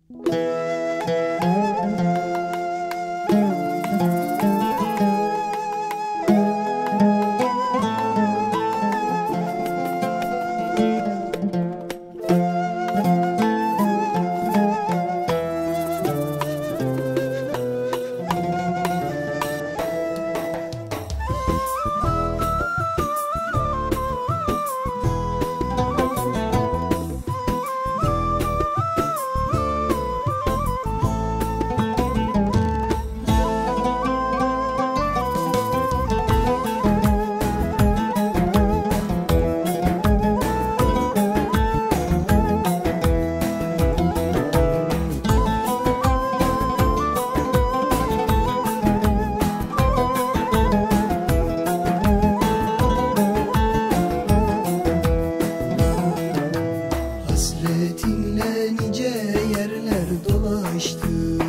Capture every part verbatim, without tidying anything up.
Hasretinle nice yerler dolaştım,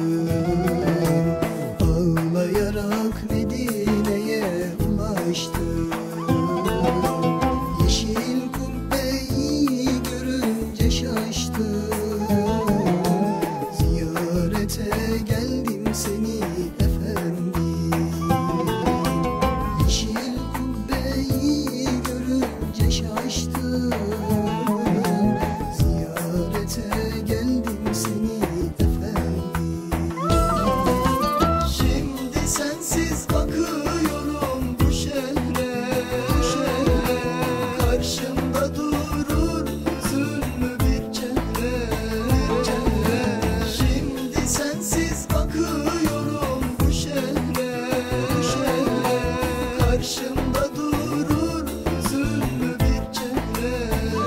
ağlayarak Medine'ye ulaştım. Yeşil kubbeyi görünce şaştım, ziyarete geldim seni efendim. Yeşil kubbeyi görünce şaştım, geldim seni efendim. Şimdi sensiz bakıyorum bu şehre, bu şehre. Karşımda durur hüzünlü bir çehre, bir çehre. Şimdi sensiz bakıyorum bu şehre, bu şehre. Karşımda durur hüzünlü bir çehre.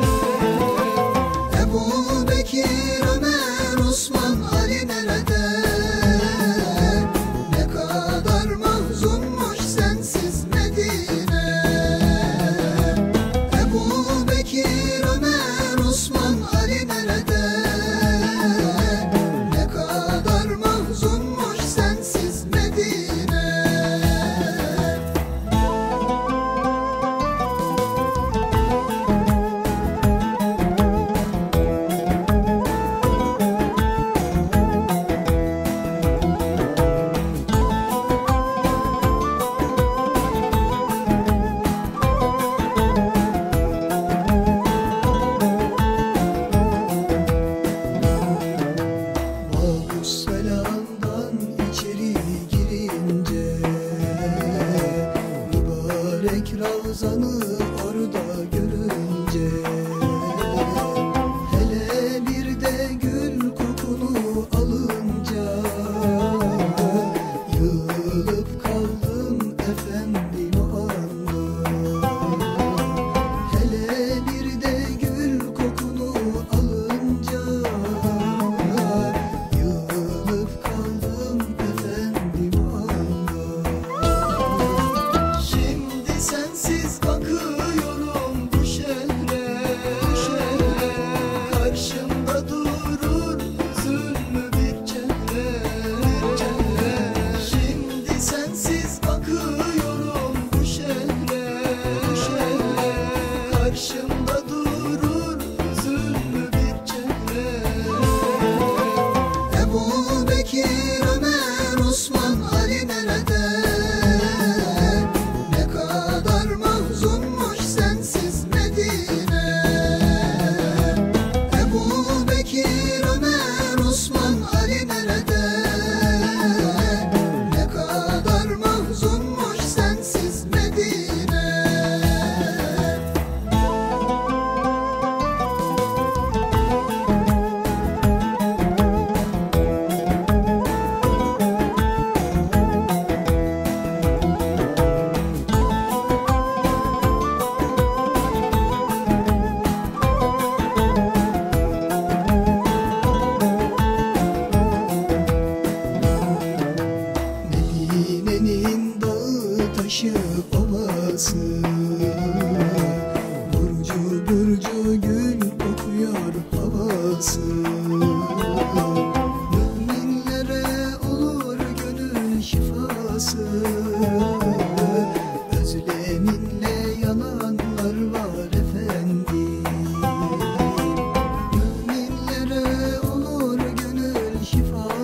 Ebu Bekir, Ömer, Osman, Ali nerede? Ne kadar mahzunmuş sensiz Medine. Ebu Bekir, Ömer, Osman, Ali nerede? Ne kadar mahzunmuş sensiz Medine.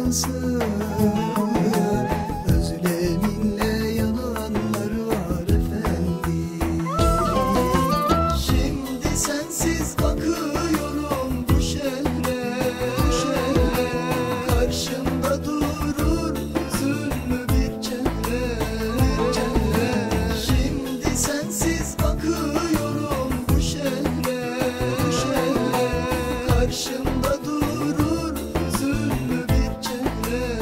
olmasın. Özleminle yananlar var efendim. Şimdi sensiz bakıyorum bu şehre, bu şehre. Karşımda durur hüzünlü bir çehre, bir çehre. Şimdi sensiz bakıyorum bu şehre, bu şehre. Karşımda durur hüzünlü bir çehre.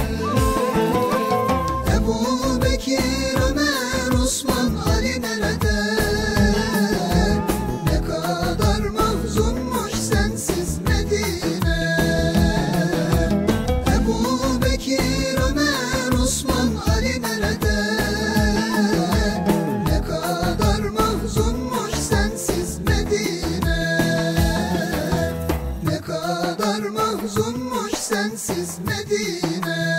Ebu Bekir, Ömer, Osman, Ali nerede? Ne kadar mahzunmuş sensiz Medine. Ebu Bekir, Ömer, Osman, Ali nerede? Ne kadar mahzunmuş sensiz Medine. Ne kadar mahzunmuş sensiz Medine.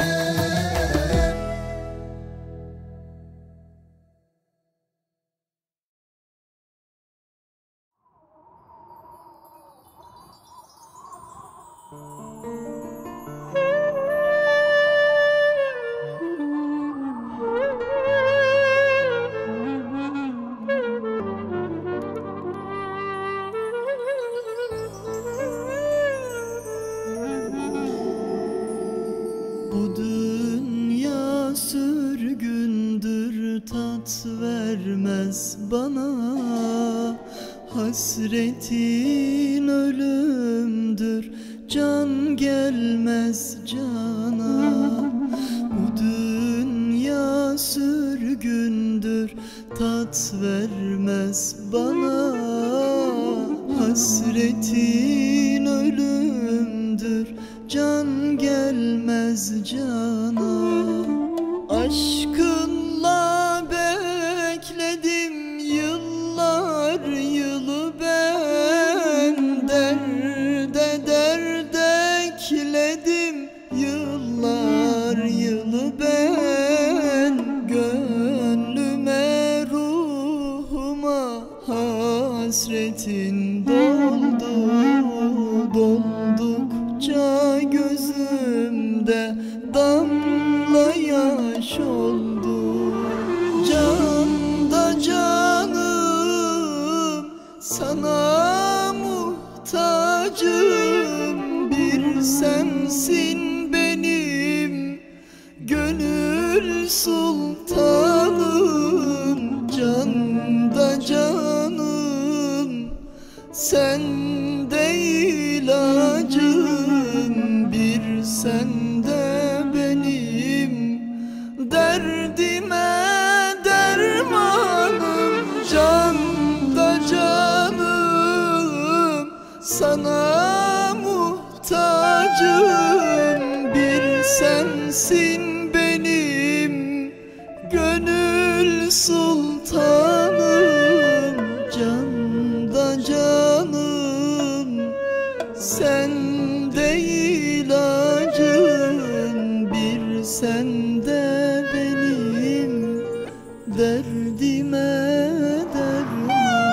Bu dünya sürgündür, tat vermez bana. Hasretin ölümdür, can gelmez cana. Bu dünya sürgündür, tat vermez bana. Hasretin ölümdür, can gelmez cana. Aşkınla bekledim yıllar yılı ben. Derde derde ekledim yıllar yılı ben. Gönlüme ruhuma hasretin doldu, doldukça gözümde damla yaş oldu. Can da canım, sana muhtacım. Bir sensin benim gönül sultanım. Can da canım, sen de ilacım. Bir sende benim derdime dermanım. Can da canım, sana muhtacım. Bir sensin benim gönül sultanım. Can da canım, sen de ilacım. Bir sende benim derdime derman.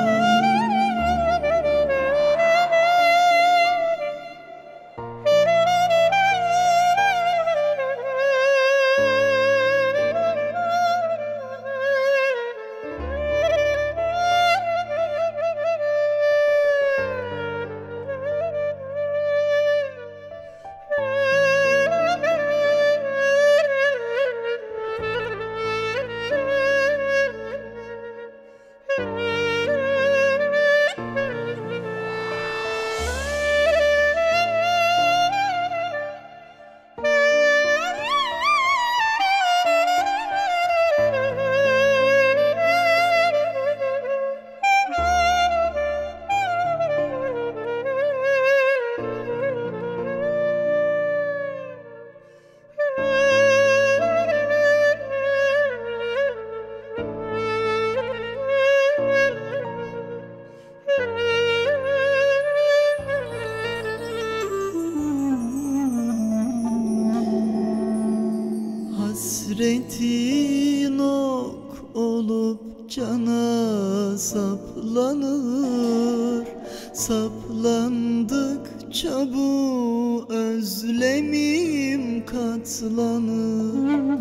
Hasretin ok olup cana saplanır. Saplandıkça bu özlemim katlanır.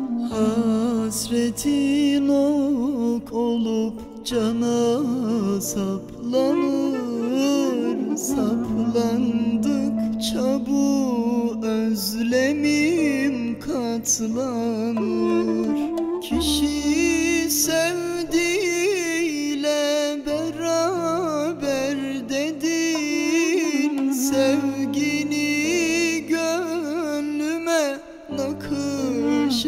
Hasretin ok olup cana saplanır. Saplandıkça bu özlemim katlanır. Kişi sevdiğiyle beraber dedin, sevgini gönlüme nakış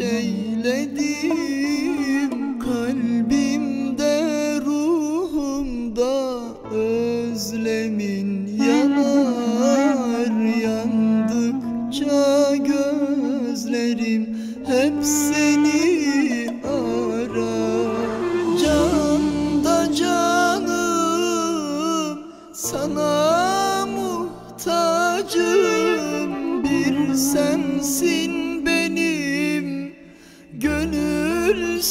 eyledim. Kalbimde, ruhumda özlemin yanar. Yandıkça gözlerim hep seni arar. Canda canım, sana muhtacım. Bir sensin benim gönül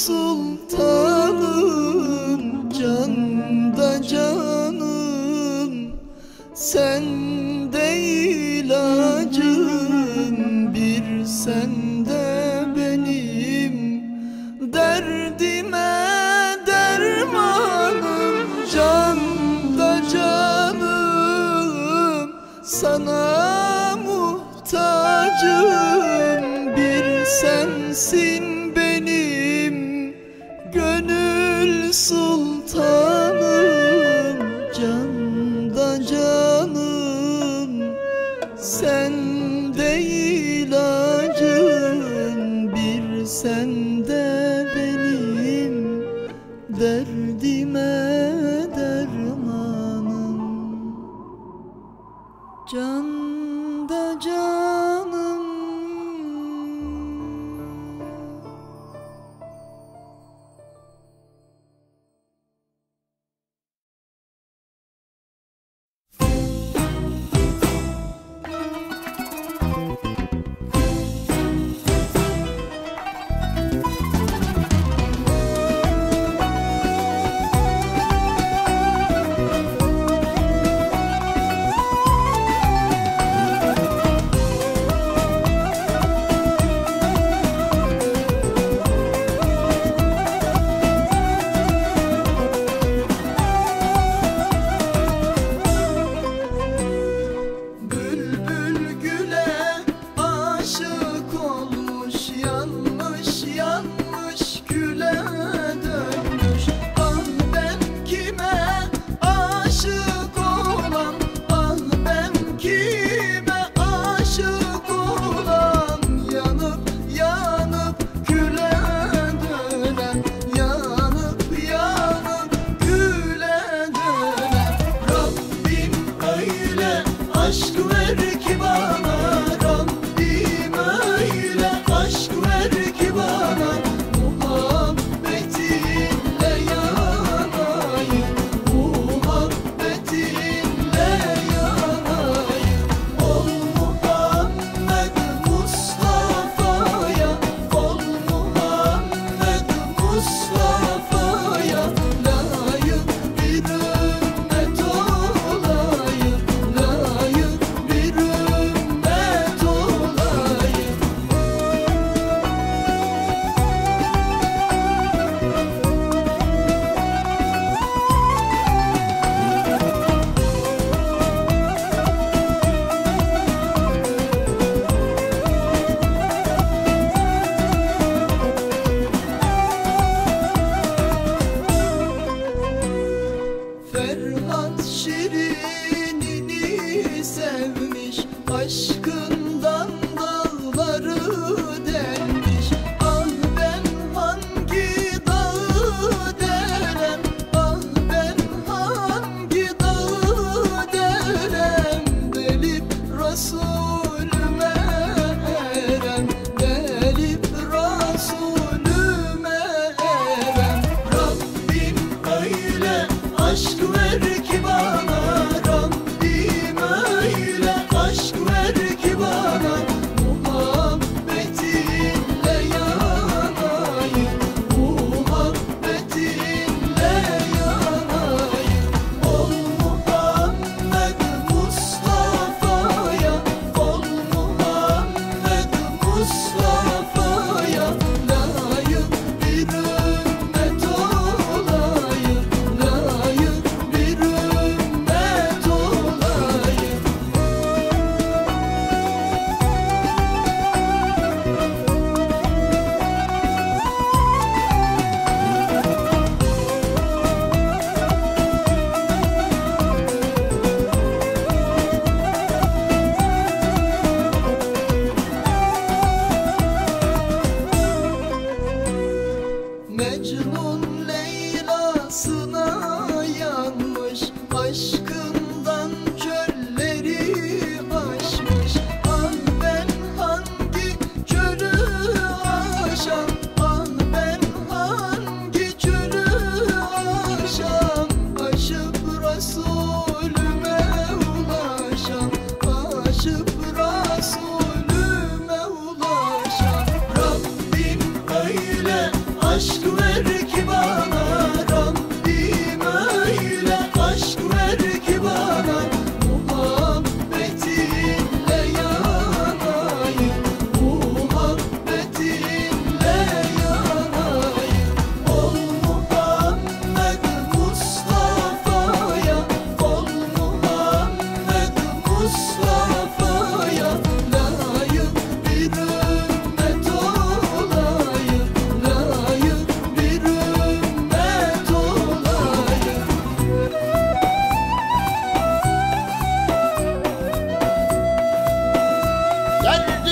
sultanım. Canda canım, sen de ilacım. Bir sen de benim derdime dermanım. Canda canım, sana muhtacım. Bir sensin benim gönül sultanım. Canda canım, sen de ilacım. Bir sen de benim derdime dermanım. Canda canım.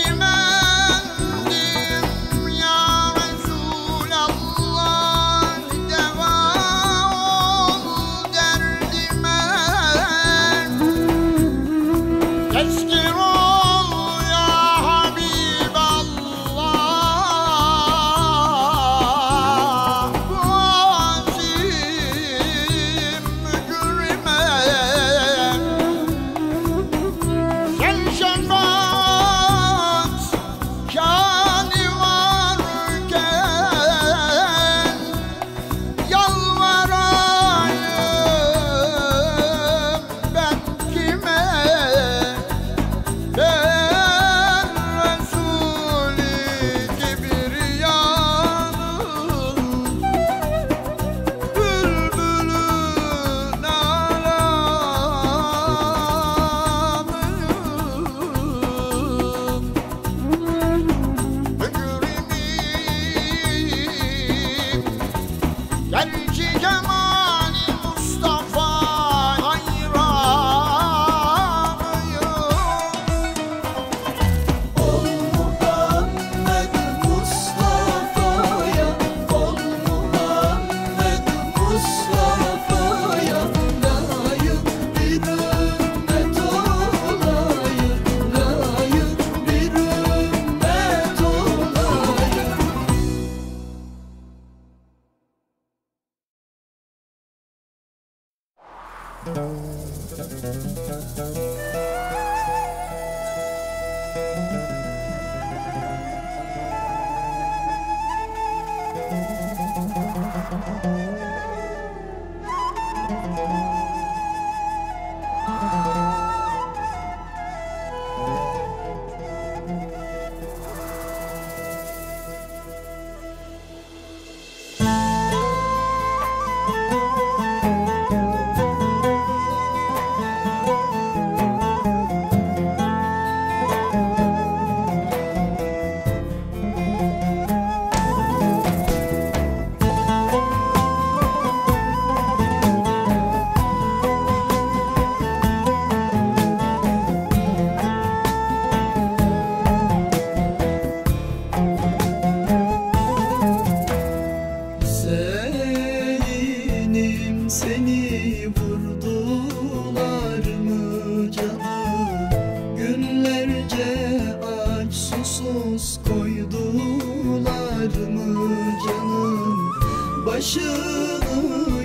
Başını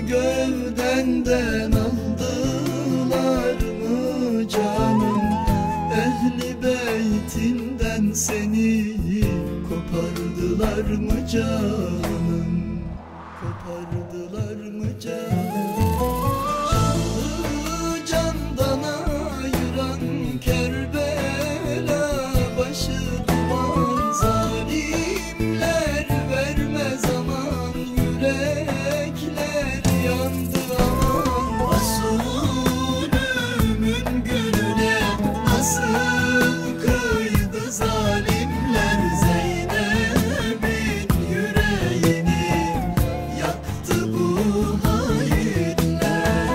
gövdenden aldılar mı canım? Ehli beytinden seni kopardılar mı canım? Kopardılar mı canım? Canı candan ayıran Kerbela başı duman, zalimler vermez aman, yürekler yandı aman. Resulümün gülüne nasıl kıydı zalimler, Zeynep'in yüreğini yaktı bu hainler.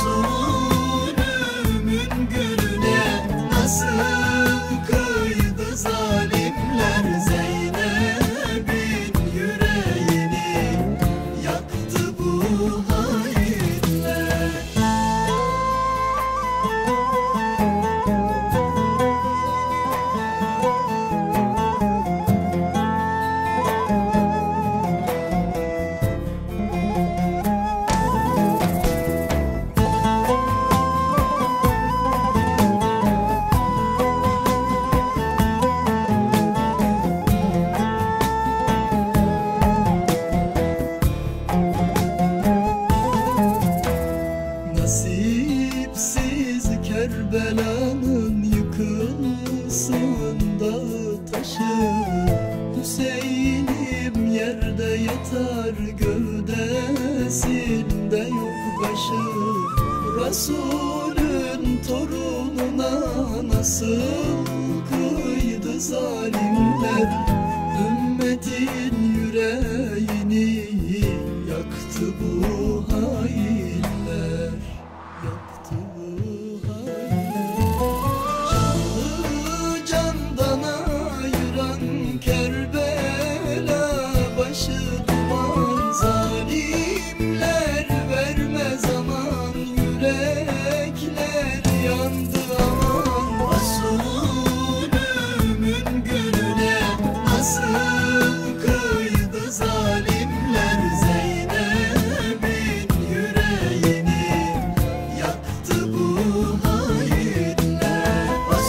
Resulümün gülüne nasıl kıydı zalimler, Zeynep'in yüreğini yaktı bu hainler. Nasipsiz Kerbela'nın yıkılsın dağı taşı, Hüseyin'im yerde yatar, gövdesinde yok başı. Resulün torununa nasıl kıydı zalimler, ümmetin yüreğini yaktı bu hainler. Yaktı bu hainler. Canı candan başı duman, zalimler vermez aman, yürekler yandı aman. Resulümün gülüne nasıl kıydı zalimler, Zeynep'in yüreğini yaktı bu hainler.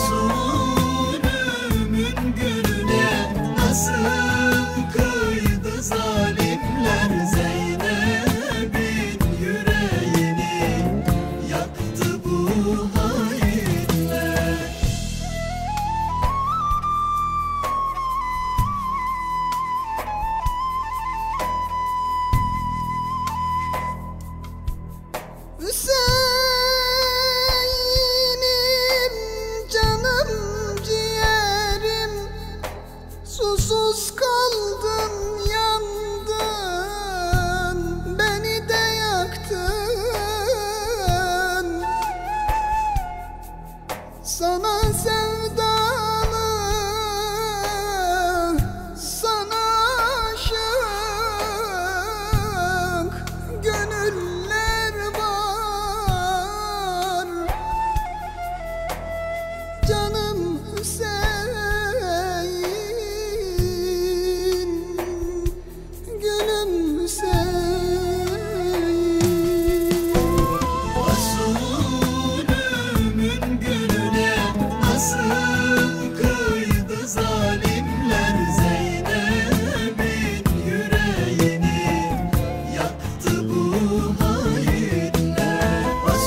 Resulümün gülüne nasıl kıydı zalimler, Zeynep'in yüreğini yaktı bu hainler. Hüseyin'im canım ciğerim, susuz kaldım yandın, beni de yaktın. Sana sevdalı, sana aşık gönüller var. Canım Hüseyin, gülüm Hüseyin. Resulümün gülüne nasıl kıydı zalimler, Zeynep'in yüreğini yaktı bu hainler.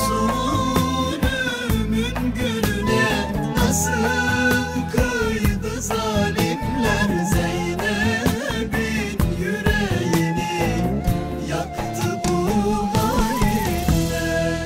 Resulümün gülüne nasıl kıydı zalimler, Zeynep'in yüreğini yaktı bu hainler.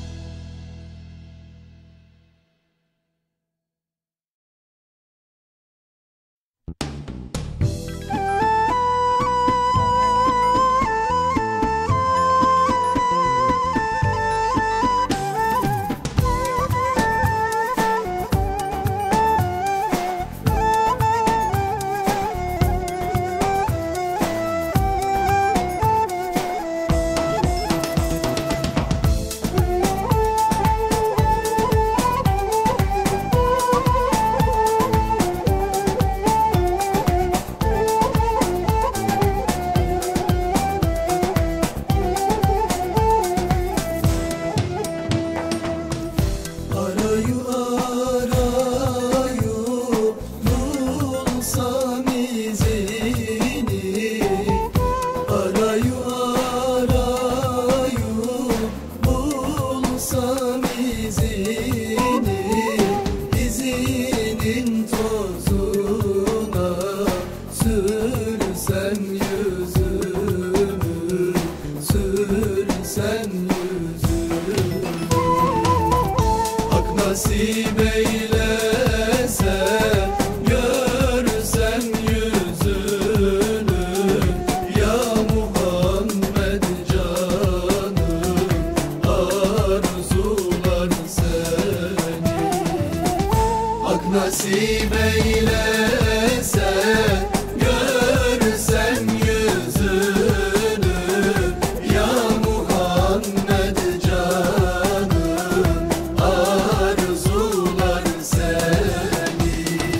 Arayı arayı bulsam izini, arayı arayı bulsam izini, izinin tozuna sürsem yüzümü, sürsem yüzümü. Hak nasip eylese görsem yüzünü, ya Muhammed canım arzular seni. Hak nasip eylese görsem yüzünü, ya Muhammed canım arzular seni.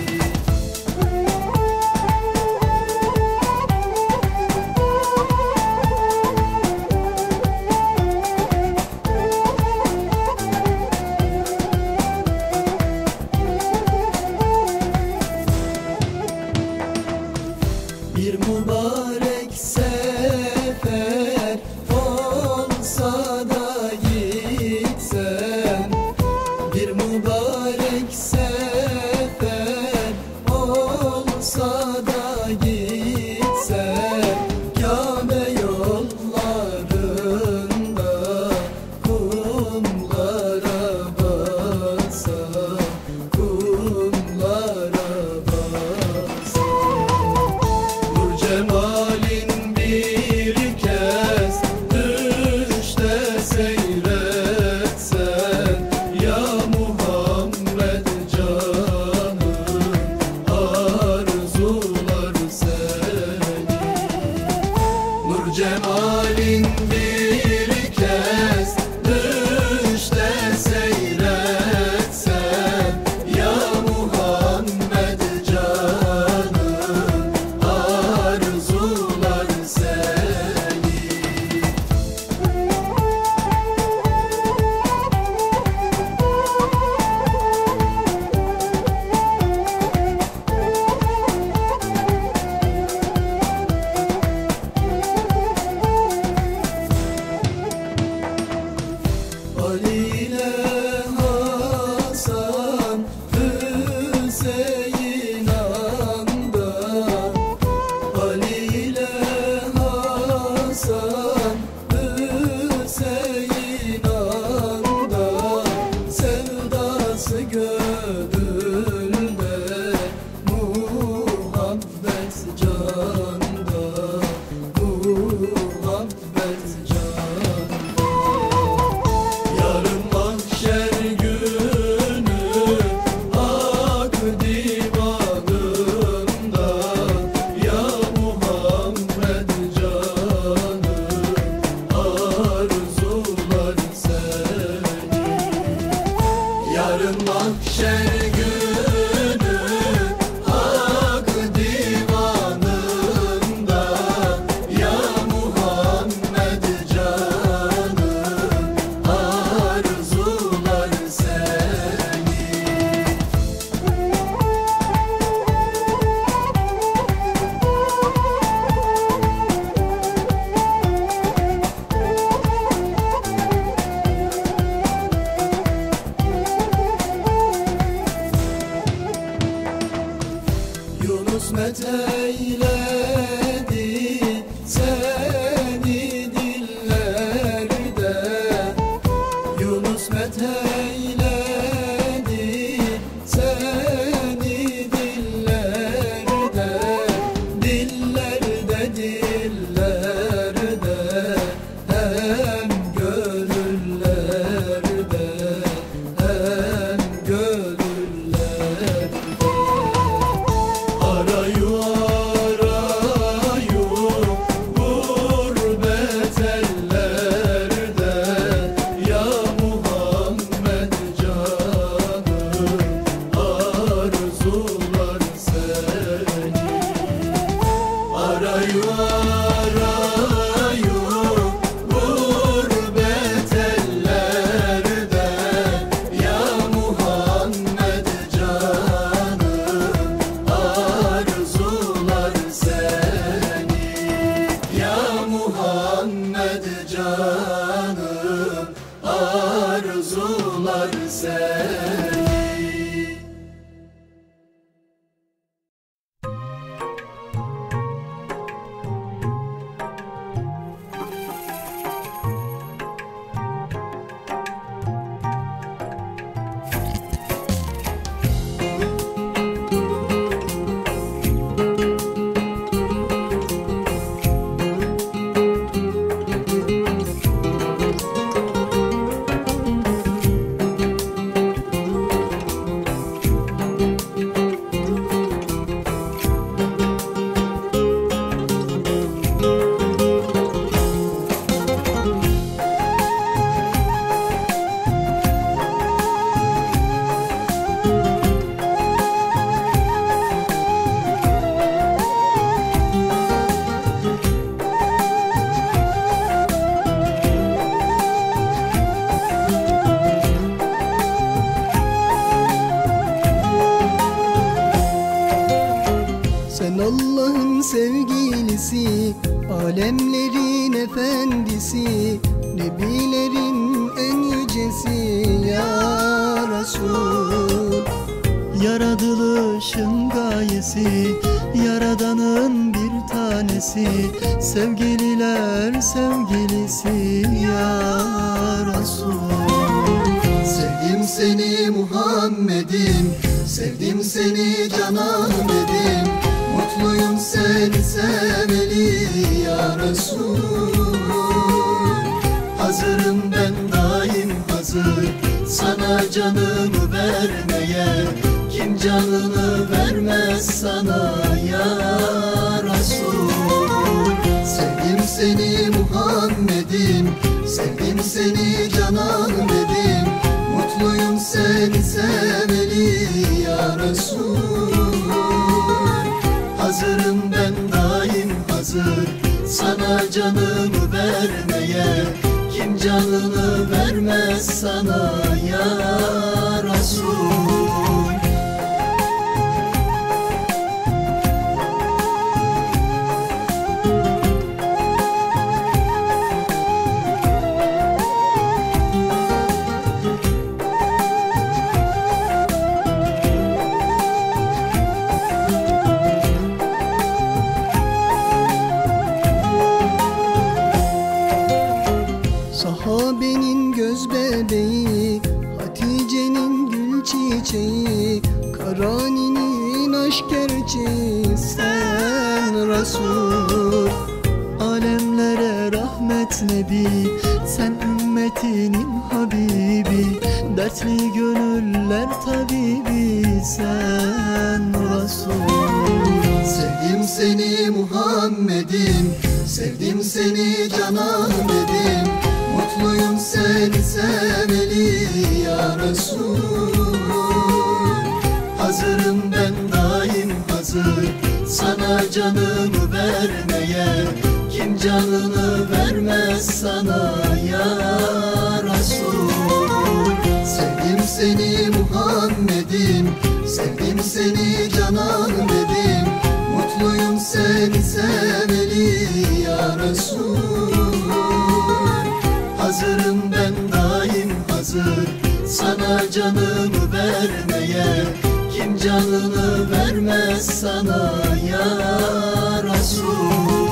Bir mübarek sefer olsa da gitsem, bir mübarek sefer olsa da gitsem, Kabe yollarında kumlara bassam, kumlara bassam. Nur cemal canda, muhabbet canda. Yarın mahşer günü hak divanında, ya Muhammed canım arzular seni. Yarın mahşer günü hak divanında, ya Muhammed canım arzular seni. Yunus metheyledi seni dillerde, Yunus metheyledi seni dillerde, dillerde dillerde hem gönüllerde, hem gönüllerde. Arayu arayu gurbet ellerde, ya Muhammed canım arzular seni. Arayu arayu gurbet ellerde, ya Muhammed canım arzular seni. Ya Muhammed canım arzular seni. Sen Allah'ın sevgilisi, alemlerin efendisi, nebilerin en yücesi ya Resul. Yaratılışın gayesi, yaradanın bir tanesi, sevgililer sevgilisi ya Resul. Sevdim seni Muhammed'im, sevdim seni cananım dedim, mutluyum seni seveli ya Resul. Hazırım ben daim hazır, sana canımı vermeye, kim canını vermez sana ya Resul. Sevdim seni Muhammed'im, sevdim seni cananım dedim, mutluyum seni seveli ya Resul. Hazırım ben daim hazır, sana canımı vermeye, kim canını vermez sana ya Resul. Sahabenin göz bebeği, Hatice'nin gül çiçeği, Karani'nin aşk gerçeği sen Resul. Alemlere rahmet Nebi, sen ümmetinin Habibi, dertli gönüller tabibi, sen Resul. Sevdim seni Muhammed'im, sevdim seni canan dedim, mutluyum seni sevmeli ya Resul. Hazırım ben daim hazır, sana canımı vermeye, kim canını vermez sana ya Resul. Sevdim seni Muhammed'im, sevdim seni canan dedim, mutluyum seni sevmeli ya Resul. Hazırım ben daim hazır, sana canımı vermeye, kim canını vermez sana ya Resul.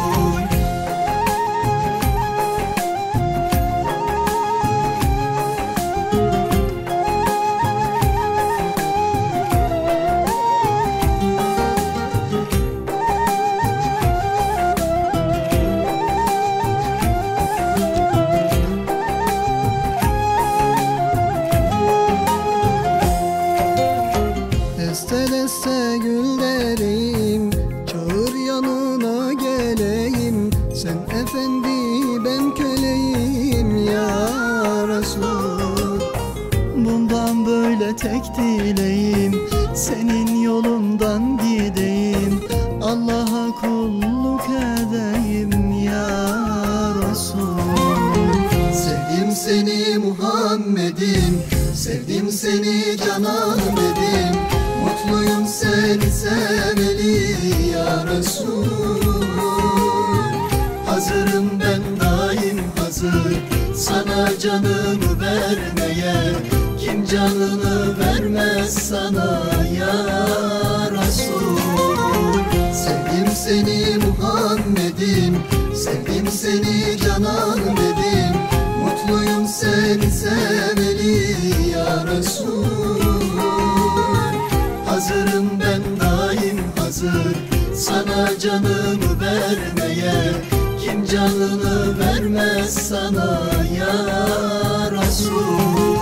Deste deste güllerim, çağır yanına geleyim, sen efendi ben köleyim ya Resul. Bundan böyle tek dileğim, senin yolundan gideyim, Allah'a kulluk edeyim ya Resul. Sevdim seni Muhammed'im, sevdim seni canan dedim, mutluyum seni sevmeli ya Resul. Hazırım ben daim hazır, sana canımı vermeye, kim canını vermez sana ya Resul. Sevdim seni Muhammed'im, sevdim seni canan dedim, mutluyum seni sevmeli ya Resul. Hazırım ben daim hazır, sana canımı vermeye, kim canını vermez sana ya Resul.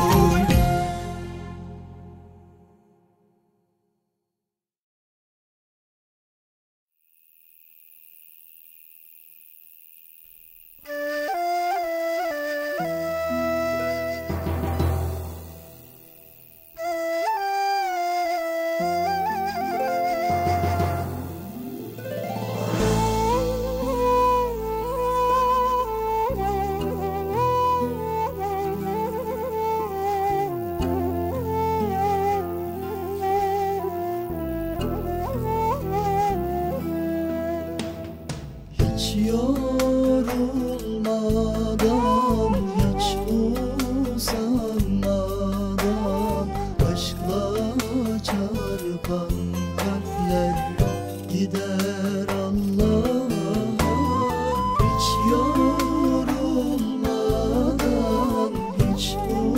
Hiç yorulmadan, hiç usanmadan, aşkla çarpan kalpler gider Allah'a. Hiç yorulmadan, hiç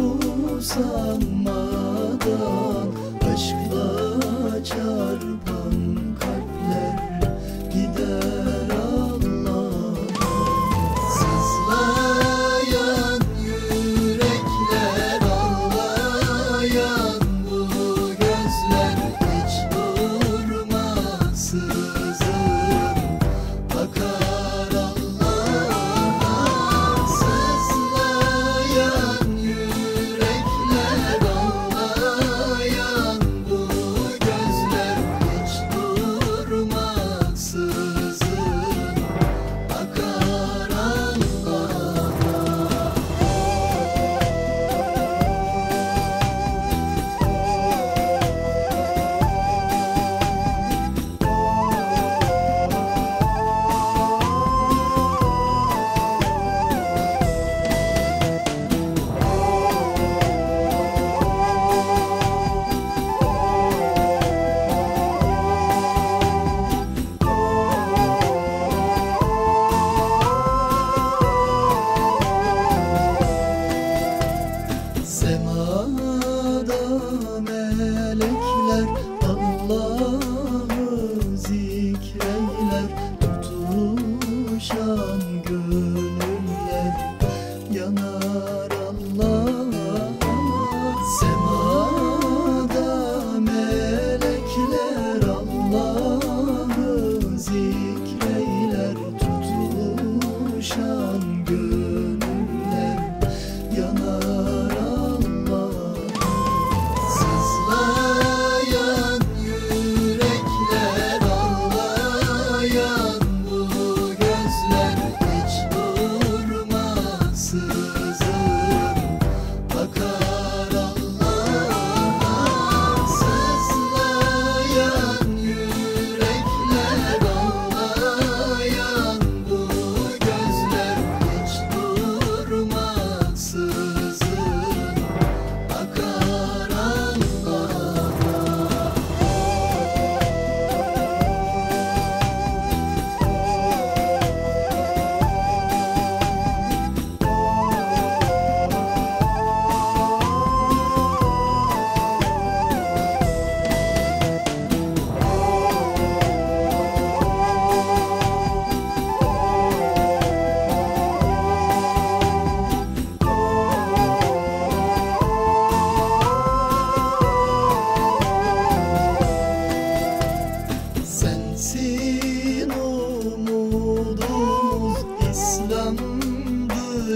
usanmadan, aşkla çarpan kalpler gider Allah'a. Sızlayan yürekler, ağlayan bu gözler, hiç durmaksızın bakar Allah'a. Sızlayan yürekler, ağlayan bu gözler, hiç durmaksızın bakar Allah'a. Semada melekler Allah'ı zikreyler, dört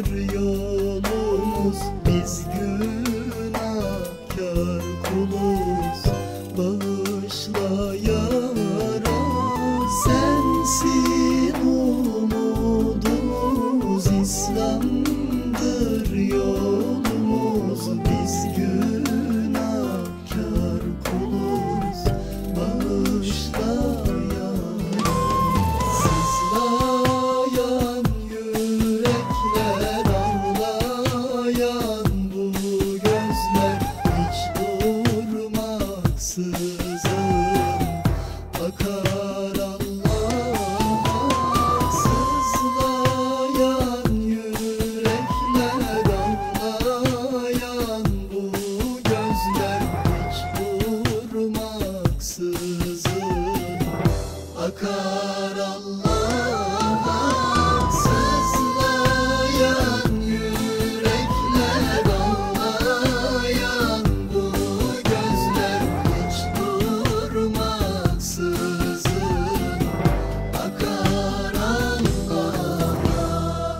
Islanmıştır yolumuz, biz günahkar kuluz. Bağışla ya Rab, sensin umudumuz. İslam'dır yolumuz, biz günahkar kuluz. Bağışla ya Rab. Sızlayan yürekler, ağlayan bu gözler, hiç durmaksızın akar Allah'a. Sızlayan yürekler, ağlayan bu gözler, hiç durmaksızın akar Allah'a. Sızlayan yürekler, ağlayan bu gözler, hiç durmaksızın akar Allah'a.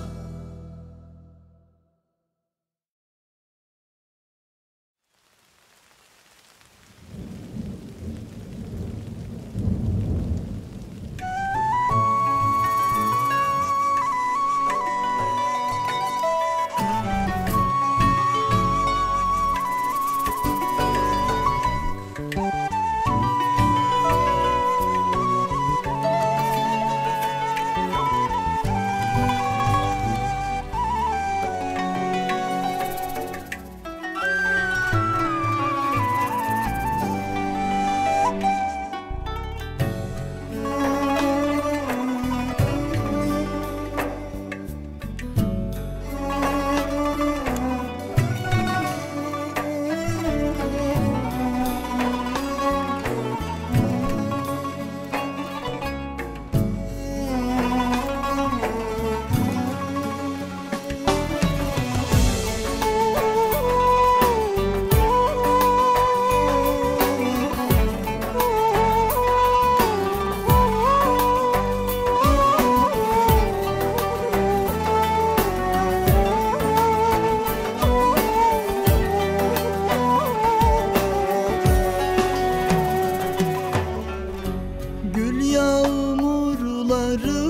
Gül yağmurları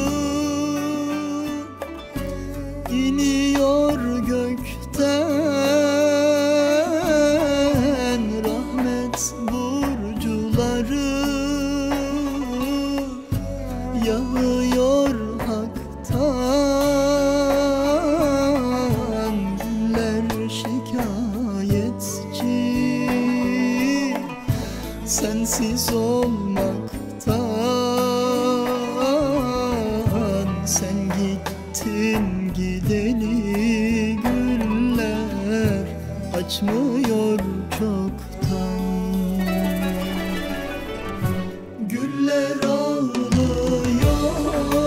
iniyor gökten, rahmet burcuları yağıyor haktan. Güller şikayetçi, sensiz olmaktan. Sen gittin gideli, güller açmıyor çoktan. Güller ağlıyor,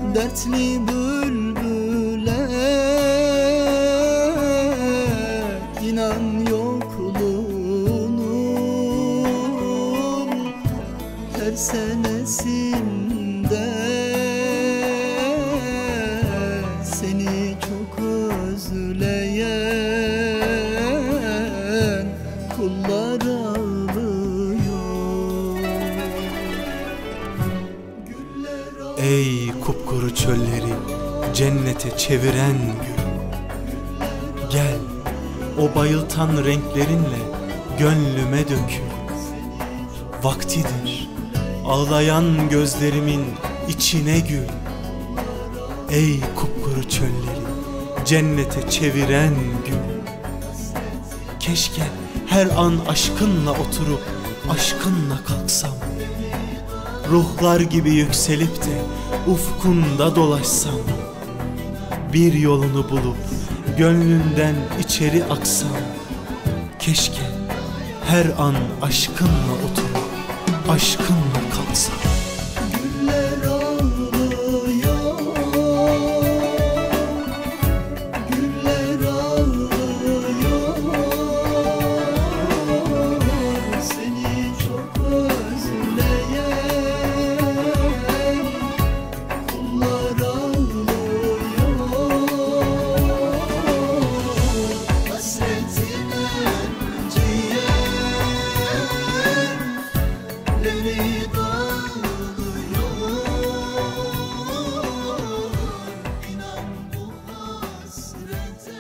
dertli bülbüle inan yokluğunun her senesinde seni çok özleyen kullar ağlıyor. Ey kupkuru çölleri cennete çeviren gül, gel o bayıltan renklerinle gönlüme dökül. Vaktidir ağlayan gözlerimin içine gül. Ey kupkuru çölleri cennete çeviren gül, keşke her an aşkınla oturup aşkınla kalksam, ruhlar gibi yükselip de ufkunda dolaşsam, bir yolunu bulup gönlünden içeri aksam, keşke her an aşkınla oturup aşkınla kalksam. Güller ağlıyor, güller ağlıyor, seni çok özleyen kullar ağlıyor. Hasretine ciğerleri dağılıyor. İnan bu hasrete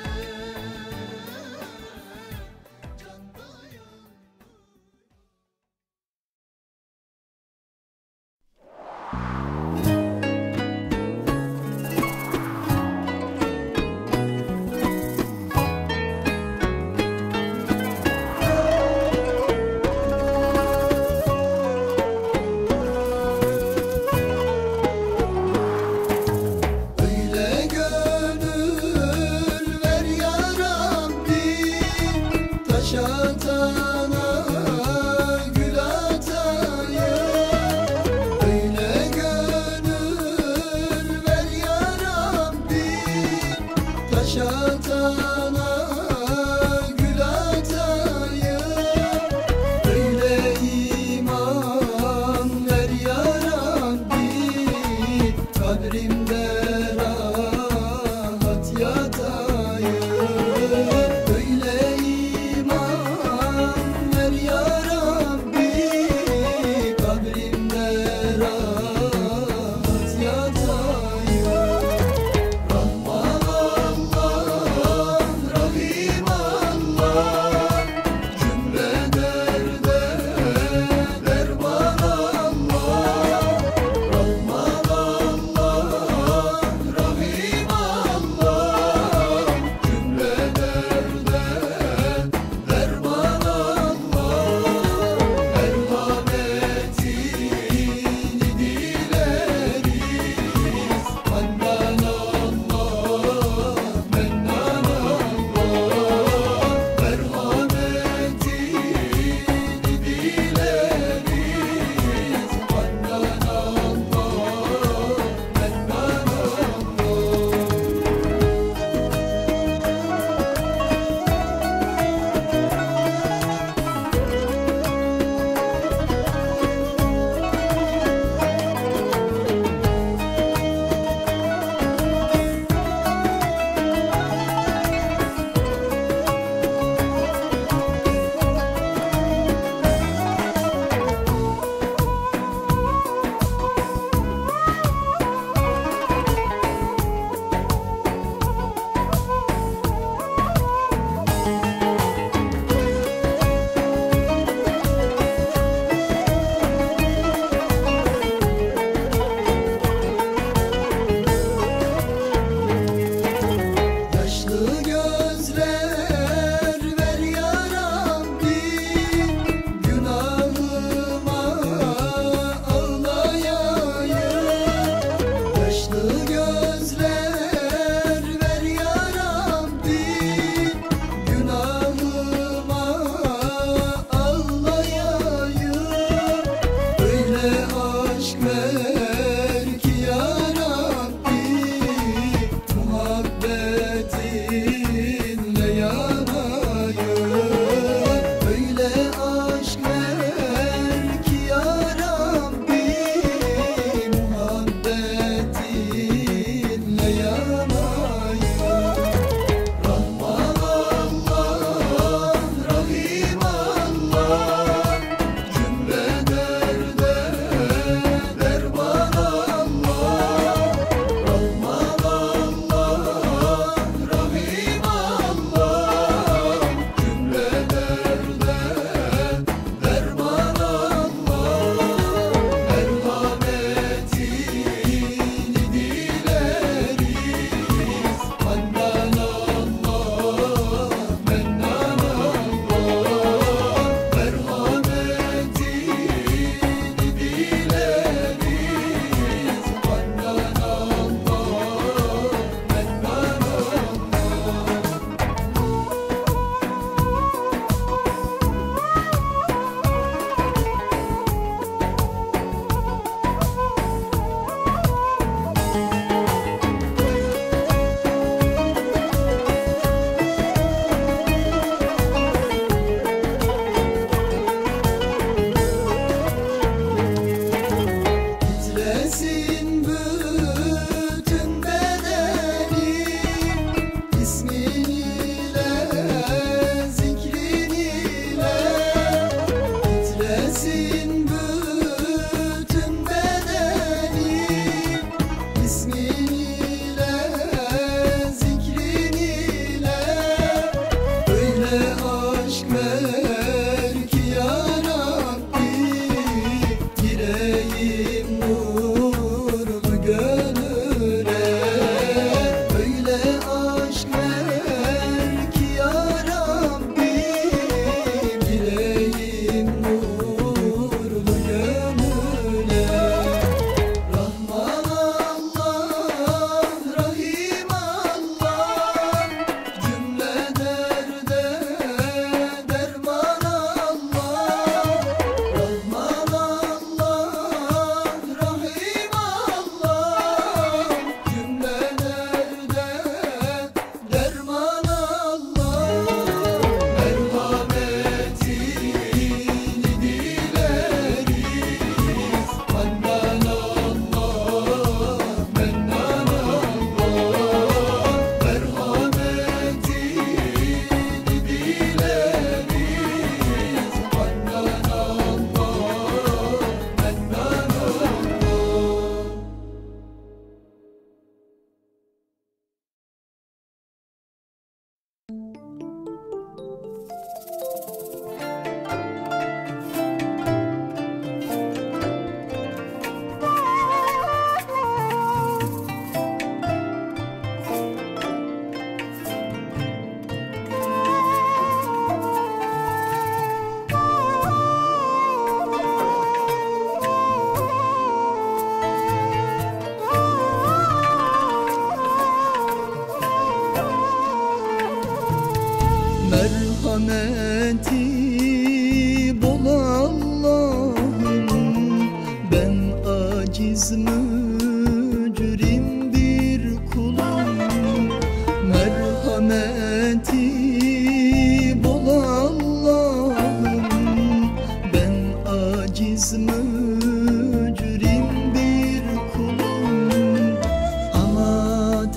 can dayanıyor. Öyle gönül ver ya Rabbi, taş atana gül atayım. Öyle gönül ver ya Rabbi, taş atana gül atayım. Öyle iman ver ya Rabbi, kabrimde rahat yatayım. Öyle iman ver ya Rabbi, kabrimde rahat yatayım. Rahman Allah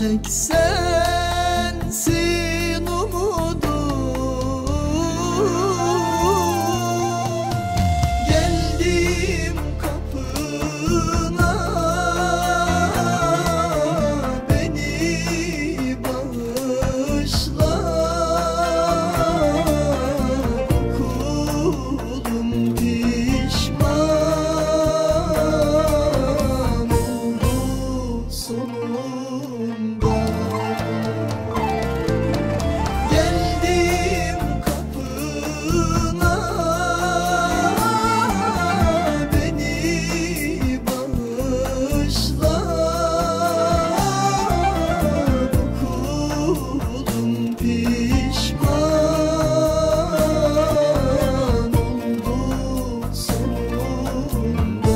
tek sensin umudum. Geldim kapına, beni bağışla. Kulum pişman oldu sonunda. Geldim kapına, beni bağışla. Kulum pişman oldu sonunda.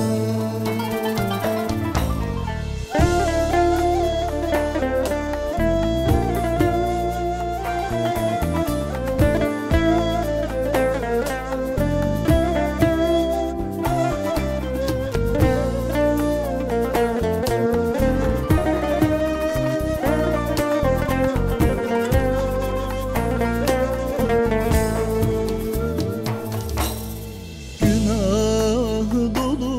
Günah dolu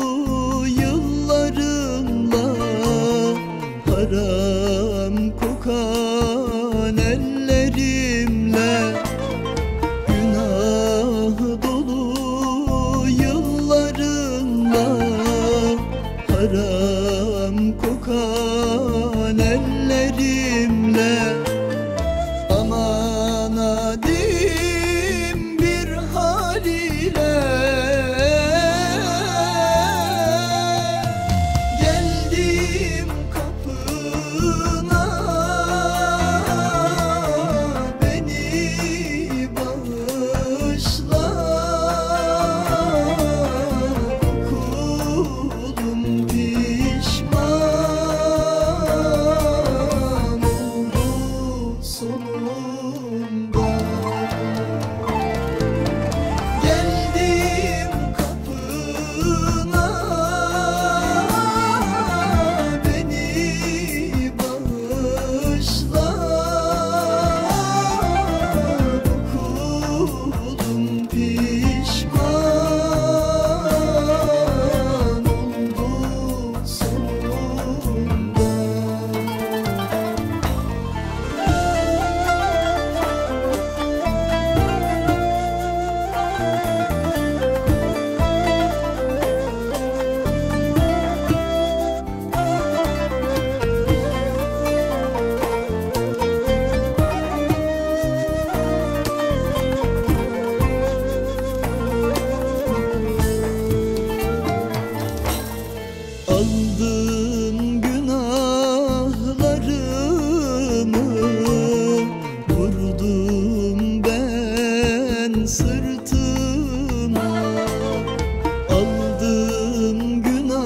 yıllarımla, haram kokan ellerimle. Günah dolu yıllarımla, haram kokan ellerimle. Aman adim bir hal ile geldim kapına, beni bağışla. Kulum pişman oldu sonunda. Geldim kapına, beni bağışla. Kulum pişman oldu sonunda. Aldın günahlarımı, vurdum ben sırtıma. Aldın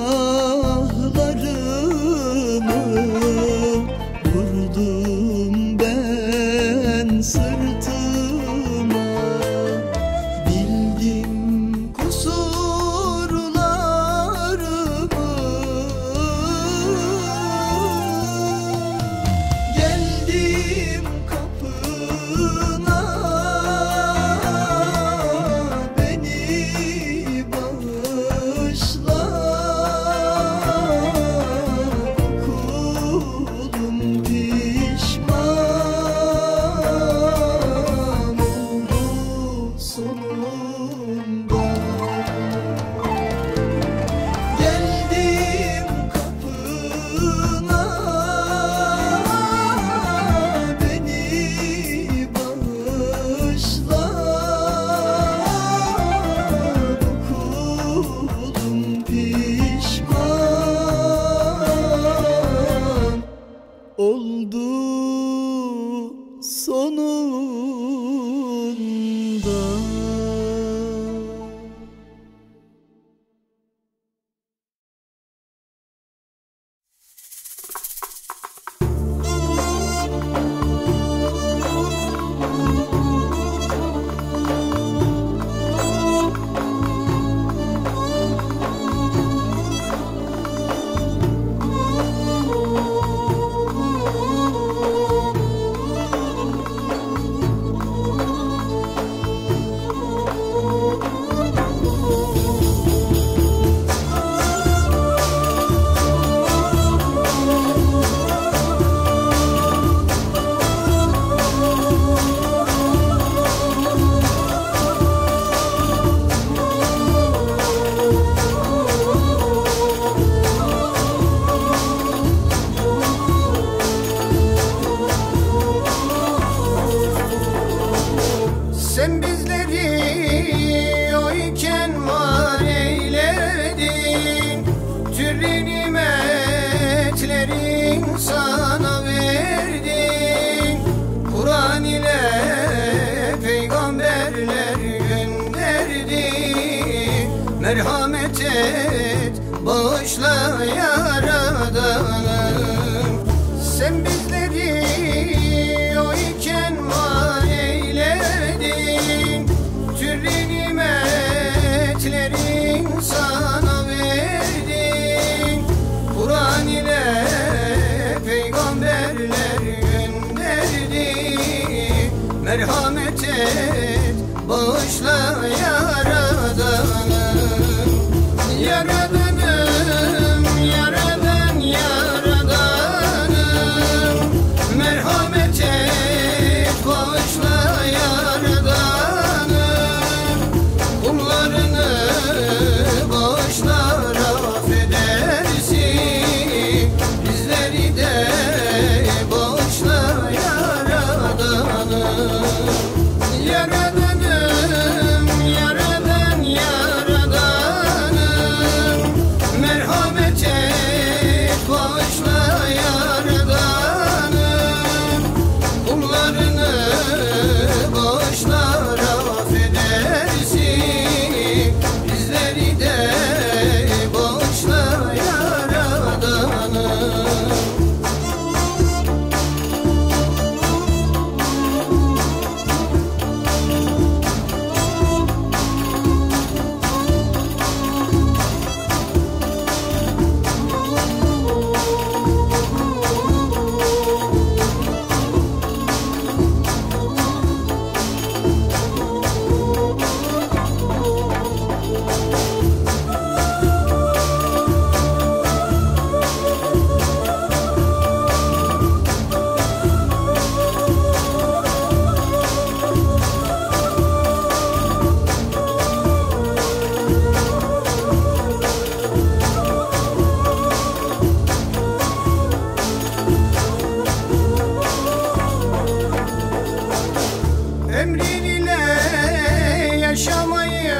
günahlarımı, vurdum ben sırtıma. Bildim kusurlarımı, geldim kapına, beni bağışla. Kulum pişman oldu sonunda. Geldim kapına, beni bağışla. Kulum pişman oldu sonunda. merhamet et, bağışla Yaradanım. Yaradanım, Yaradan, Yaradanım, merhamet et, bağışla Yaradanım. Kullarını bağışla, affedersin, bizleri de bağışla Yaradanım. Yaradanım, Yaradan, Yaradanım, merhamet et, bağışla Yaradanım. Kullarını bağışla, affedersin, bizleri de bağışla Yaradanım. Emrin ile yaşamayı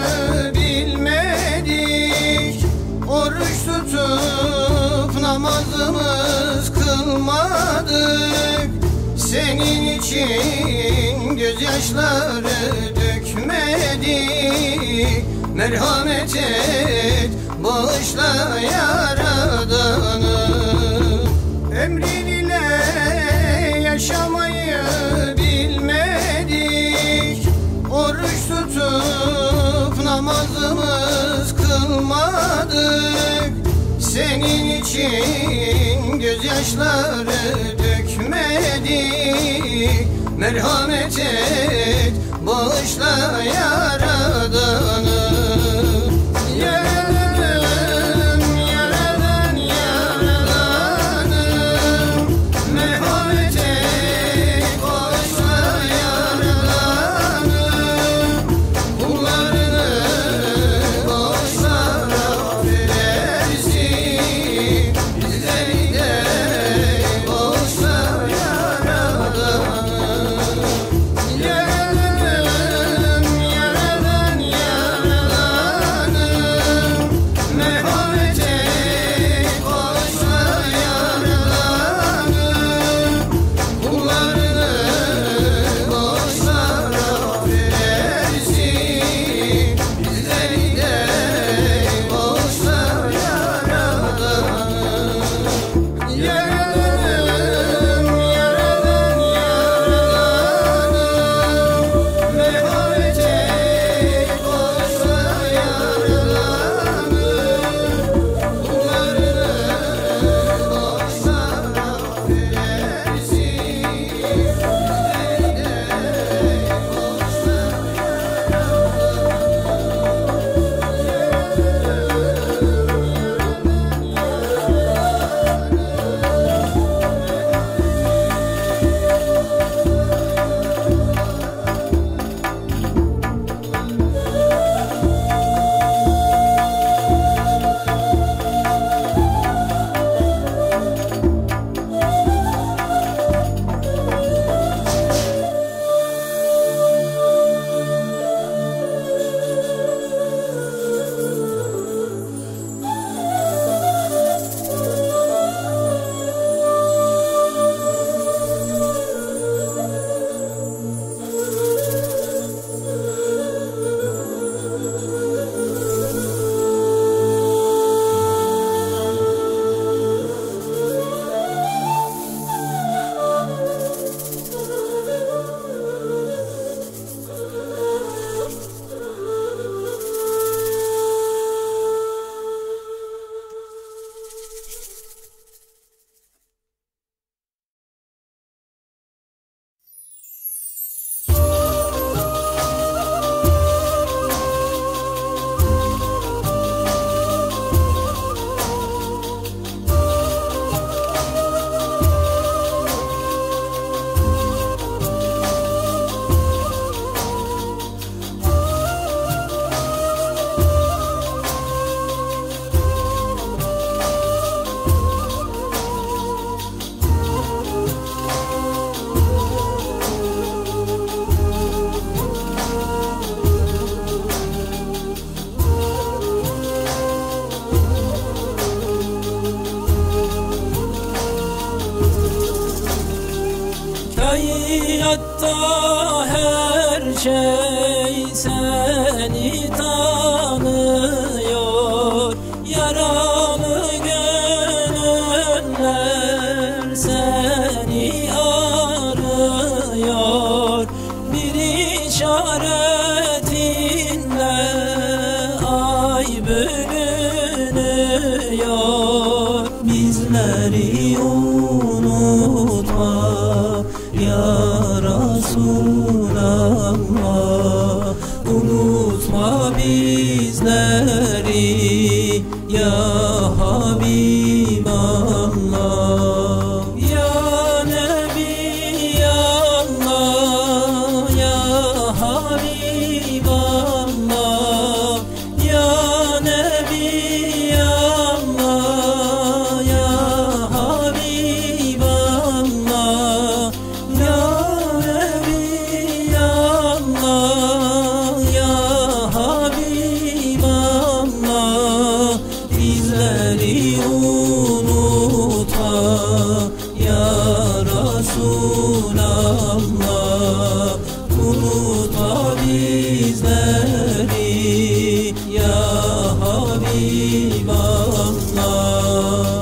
bilmedik, oruç tutup namazımız kılmadık. Senin için gözyaşları dökmedik, merhamet et, bağışla Yaradanım. Emrin ile yaşamayı bilmedik, oruç tutup namazımız kılmadık. Senin için gözyaşları dökmedik, merhamet et, bağışla Yaradanım. Yaradanım, Yaradan, Yaradanım, merhamet et, bağışla Yaradanım. Kullarını bağışla, affedersin, bizleri de bağışla Yaradanım. Yaradanım, Yaradan, Yaradanım, Hayatta her şey seni tanıyor, yaralı gönüller seni arıyor. Bir işaretinle ay bölünüyor. Bizleri unutma ya Resulallah, unutma bizleri ya Habiballah. Ya Nebi Allah, ya Habiballah, ya Nebi Allah, ya Habiballah, ya Nebi Allah, ya Habiballah. Bizleri unutma ya Resulallah, unutma bizleri ya Habiballah.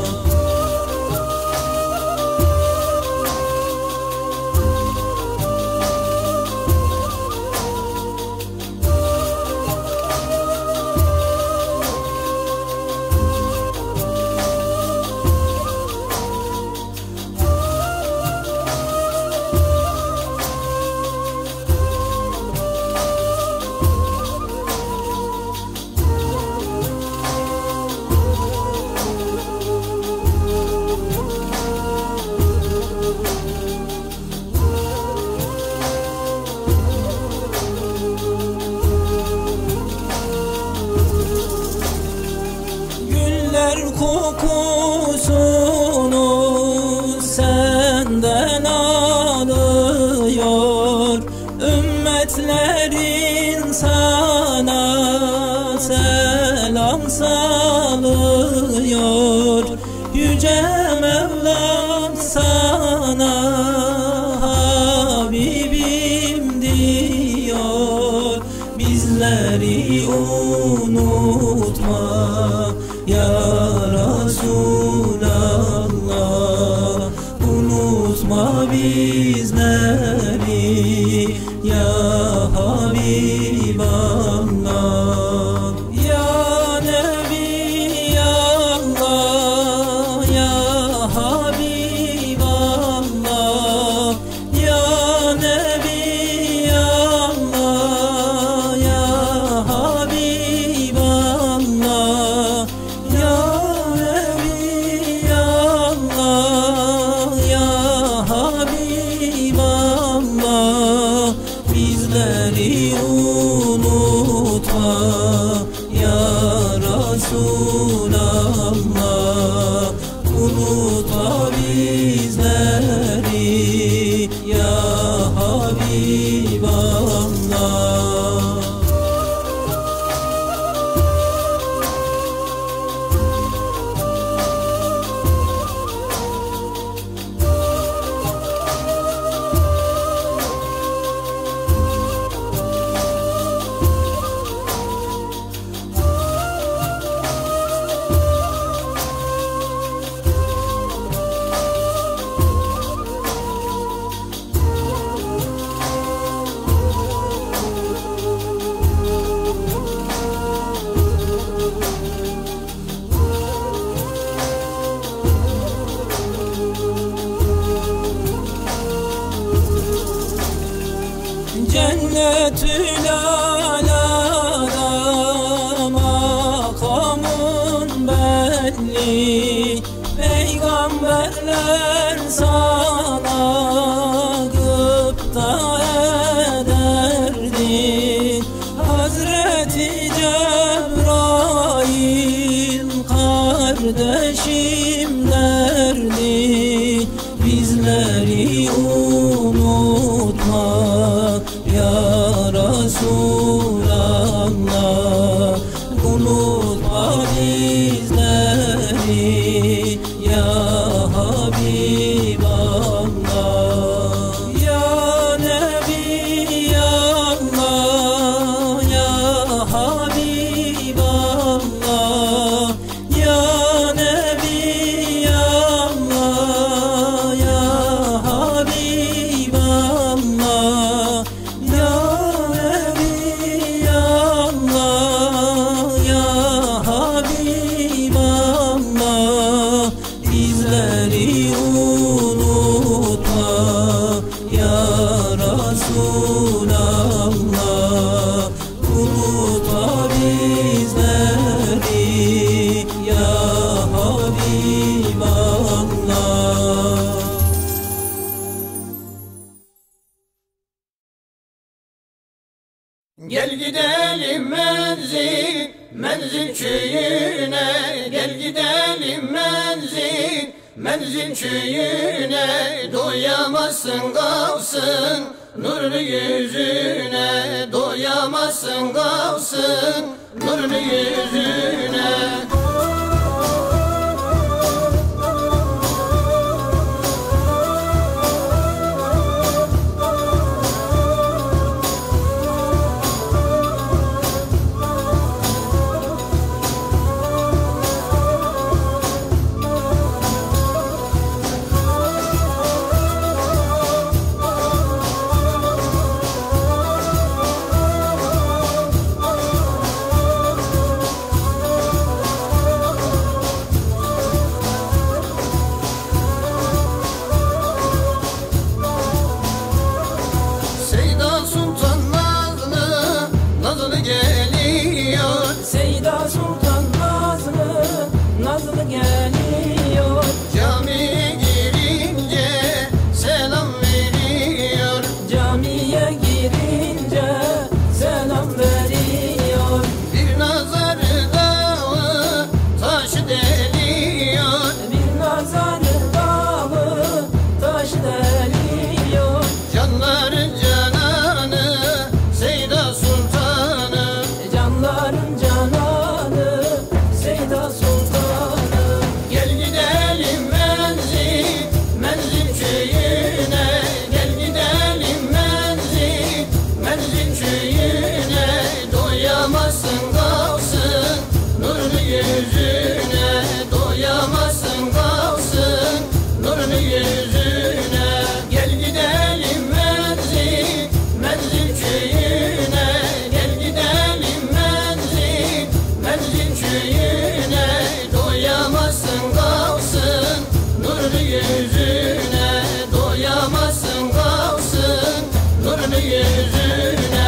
Güller kokusunu senden alıyor, ümmetlerin sana selam salıyor. Yüce Mevlam sana Habibim diyor. Bizleri unutma ya Resulallah, unutma bizleri ya Habiballah. Ya Nebi Allah, ya Habiballah, ya Nebi Allah, ya Habiballah, ya Nebi Allah, ya Habiballah. Bizleri unutma ya Resulallah, unutma bizleri ya Habiballah. Cennetül alada makamın belli, peygamberler sana gıpta ederdi. Hazreti Cebrail kardeşim derdi. Bizleri unutma ya Resulallah, unutma bizleri ya Habiballah. Ya Gel gidelim menzil, menzil köyüne. Gel gidelim menzil, menzil köyüne. Doyamazsın kalsın nurlu yüzüne. Doyamazsın kalsın nurlu yüzüne. Seyda Sultan Nazlı, Nazlı geliyor. Camiye girince selam veriyor. Camiye girince selam veriyor. Bir nazarı dağı taşı deliyor. Bir nazarı dağı taş deliyor. Canların cananı Seyda Sultanı. Canların cananı Seyda Sultanı. Gel gidelim menzil, menzil köyüne. Gel gidelim menzil, menzil köyüne. Doyamazsın kalsın nurlu yüzüne. Doyamazsın kalsın nurlu yüzüne. Gel gidelim menzil, menzil köyüne. Gel gidelim menzil, menzil köyüne. Doyamazsın kalsın nurlu yüzüne. Doyamazsın kalsın nurlu yüzüne.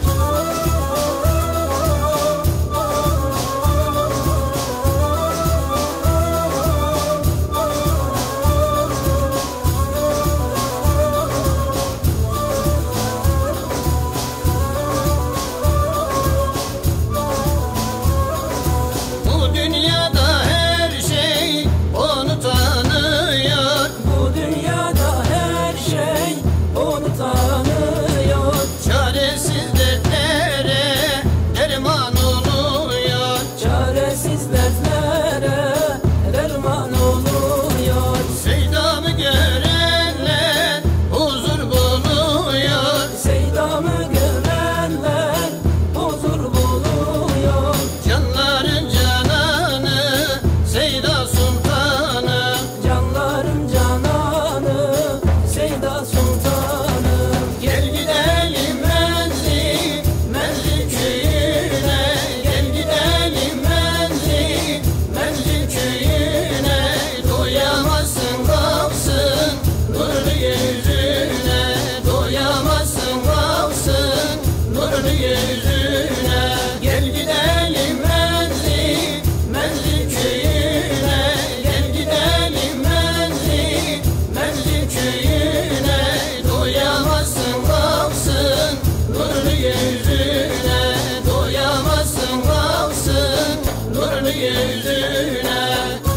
Bu dünyada her şey onu tanıyor. Bu dünyada her şey onu tanıyor. Çaresiz dertlere derman oluyor. Çaresiz dertlere derman oluyor. Seydamı görenler huzur buluyor. Seydamı görenler huzur buluyor. Canların cananı Seyda Sultanı. Canların cananı Seyda Sultanı. Gel gidelim menzil, menzil köyüne. Gel gidelim menzil, menzil köyüne. Doyamazsın kalsın nurlu yüzüne. Doyamazsın kalsın nurlu yüzüne. Gel gidelim menzil, menzil köyüne. Gel gidelim menzil, menzil köyüne. Doyamazsın kalsın nurlu yüzüne. Doyamazsın kalsın nurlu yüzüne.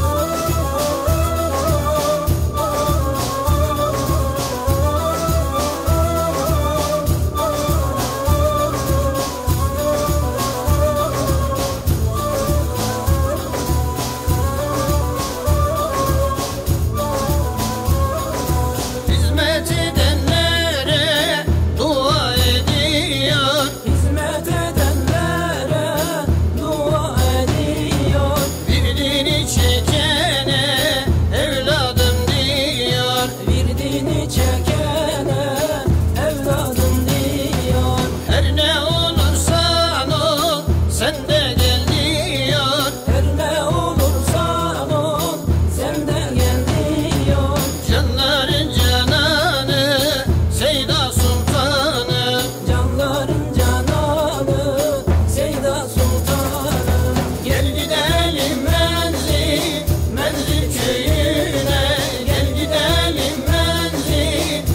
Hizmet edenlere dua ediyor. Hizmet edenlere dua ediyor. Birini çekene evladım diyor. Virdini çekene evladım diyor. Her ne olursan ol sen de gel diyor. Her ne olursan ol sen de gel diyor. Canların cananı Seyda Sultanı. Canların cananı Seyda Sultanı. Gel gidelim menzil, menzil köyüne. Gel gidelim menzil,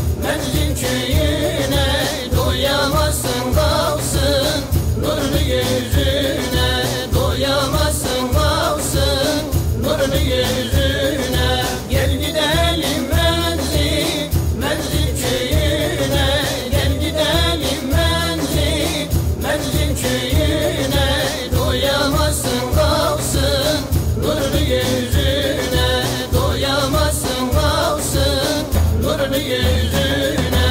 nurlu yüzüne.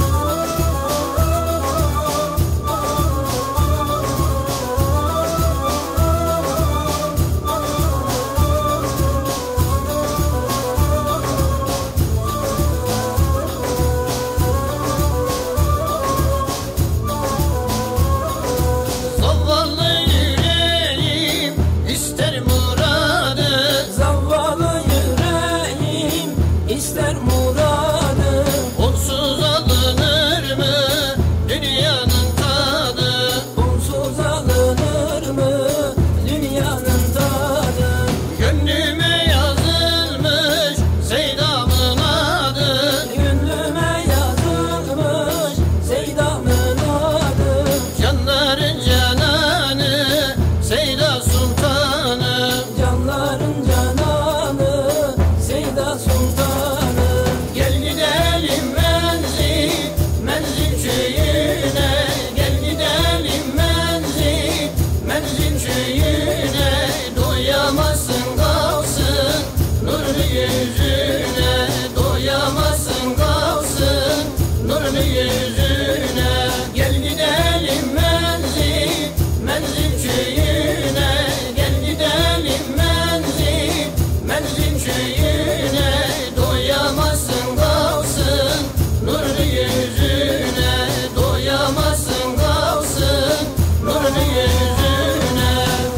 Zavallı yüreğim ister muradı, Zavallı yüreğim ister muradı. onsuz alınır mı dünyanın tadı? Onsuz alınır mı dünyanın tadı? Gönlüme yazılmış Seydam'ın adı, Gönlüme yazılmış Seydam'ın adı. canların cananı Seyda Sultanı. Canların cananı Seyda Sultanı. Gel gidelim menzil, menzil köyüne. Gel gidelim menzil, menzil köyüne. Doyamazsın kalsın nurlu yüzüne. Doyamazsın kalsın nurlu yüzüne. Gel gidelim menzil, menzil köyüne. Gel gidelim menzil, menzil köyüne. Doyamazsın kalsın nurlu yüzüne. Doyamazsın kalsın nurlu yüzüne.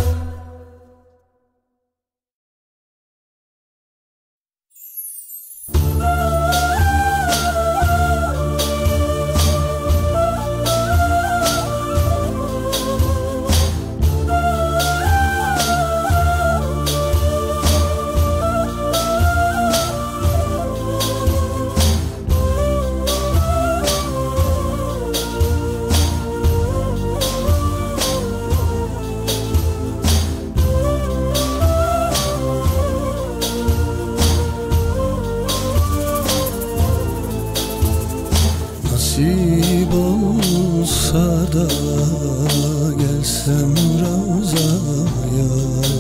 Nasip olsa da gelsem Ravza'ya,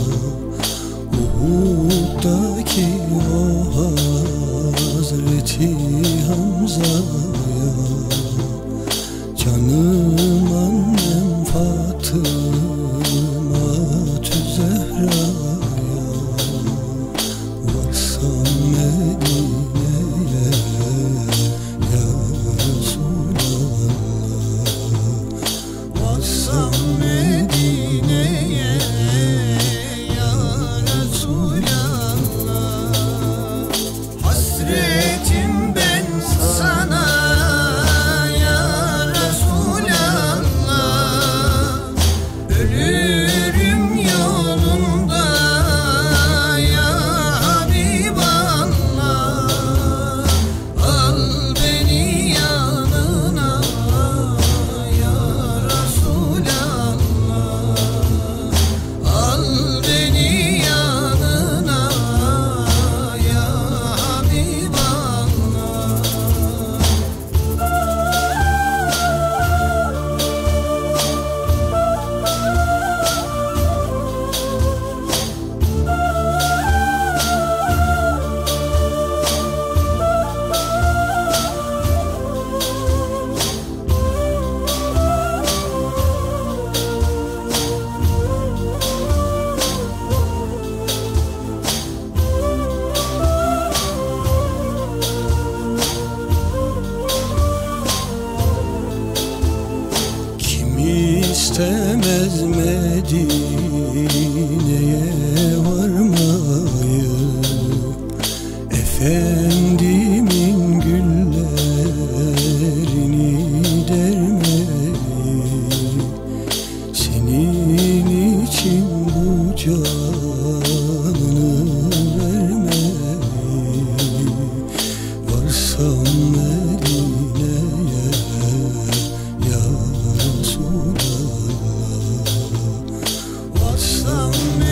Uhud'daki o Hazreti Hamza'ya, canım annem Fatıma-tü Zehra'ya, varsam Medine'ye ya Resulallah, varsam Medine'ye ya Resulallah. Hasretim ben sana ya Resulallah, ölürüm yolunda ya Habiballah. Al beni yanına ya Resulallah, al beni yanına ya Habiballah. Kim istemez Medine'ye varmayı, Efendimin güllerini dermeyi, senin için bu canını vermeyi, varsam Medine'ye ya Resulallah, varsam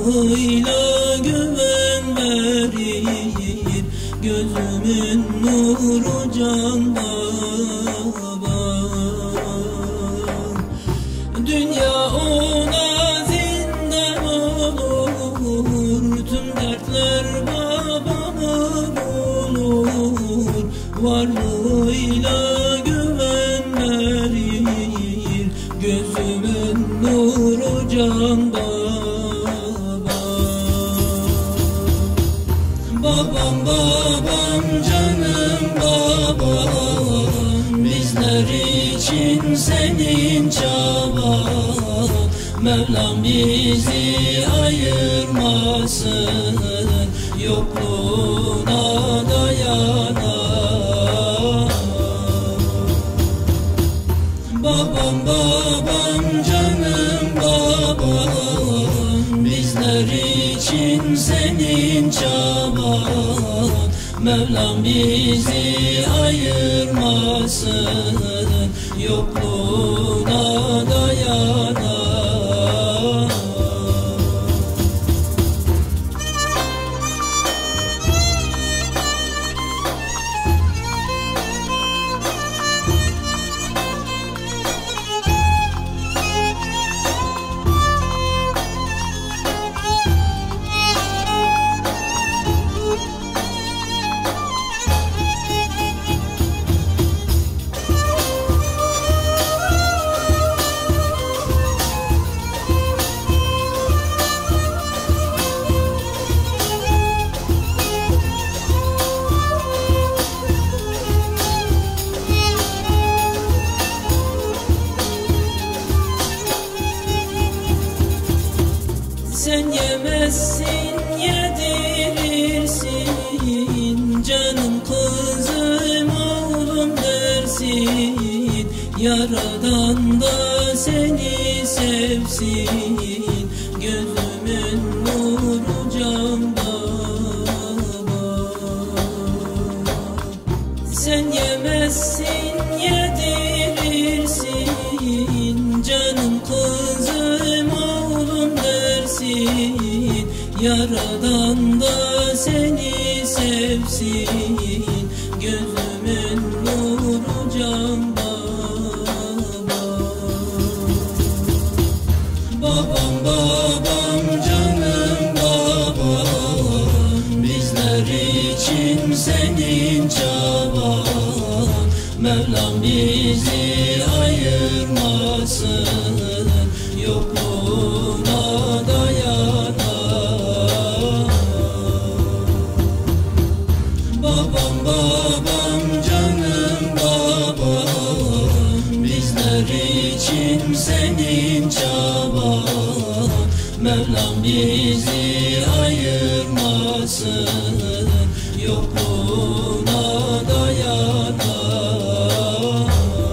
varlığıyla güven verir, gözümün nuru Can Baba. Dünya ona zindan olur, tüm dertler babamı bulur. Varlığıyla güven verir, gözümün nuru Can Baba. Babam babam canım babam, bizler için senin çaban. Mevlam bizi ayırmasın, yokluğuna dayanan. Babam babam canım babam, bizler için senin çaban. Mevlam bizi ayırmasın, yokluğuna dayanan. Sen yemezsin, yedirirsin, canım kızım oğlum dersin. Yaradan da seni sevsin, gözümün nuru Can Baba. Sen yemezsin, yedirirsin, canım kızım oğlum dersin. Yaradan da seni sevsin, gözümün nuru Can Baba. Babam babam canım babam, bizler için senin çaban. Mevlam bizi ayırmasın, yokluğuna dayanan. Babam babam canım babam, bizler için senin çaban. Mevlam bizi ayırmasın, yokluğuna dayanan.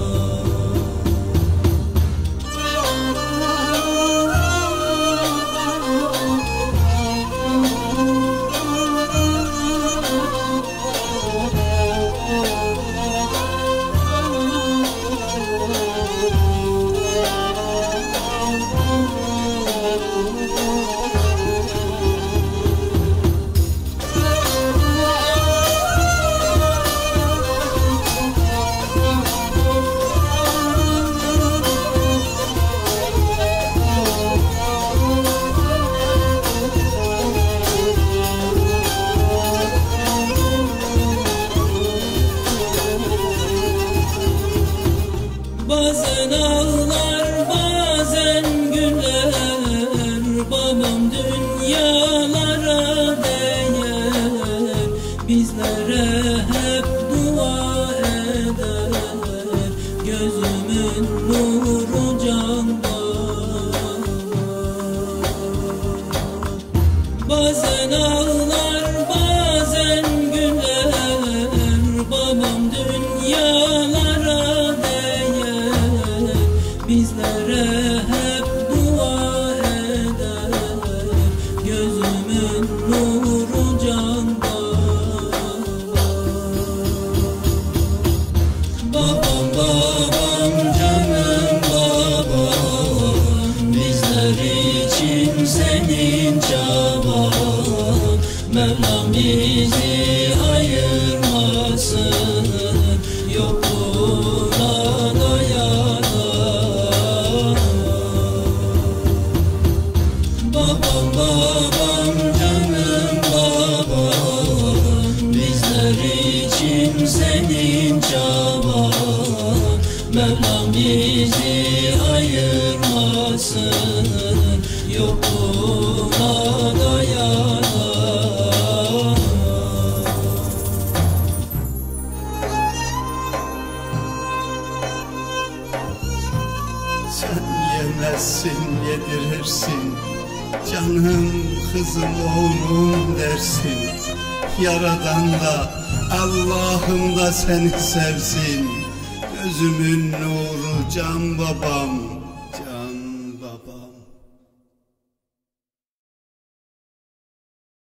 Bazen ağlar, bazen güler, babam dünyalara değer, bizlere hep dua eder, gözümün nuru Can Baba. Bazen ağlar, bazen güler, babam dünyalara değer, bizlere hep dua eder, gözümün nuru Can Baba. Babam babam canım babam, bizler için senin can. Mevlam bizi ayırmasın yokluğuna dayanan. Babam babam canım babam, bizler için senin çaban. Mevlam bizi ayırmasın yokluğuna dayanan. Sen yemezsin, yedirirsin, canım kızım oğlum dersin. Yaradan da Allah'ım da seni sevsin. Gözümün nuru can babam, can babam.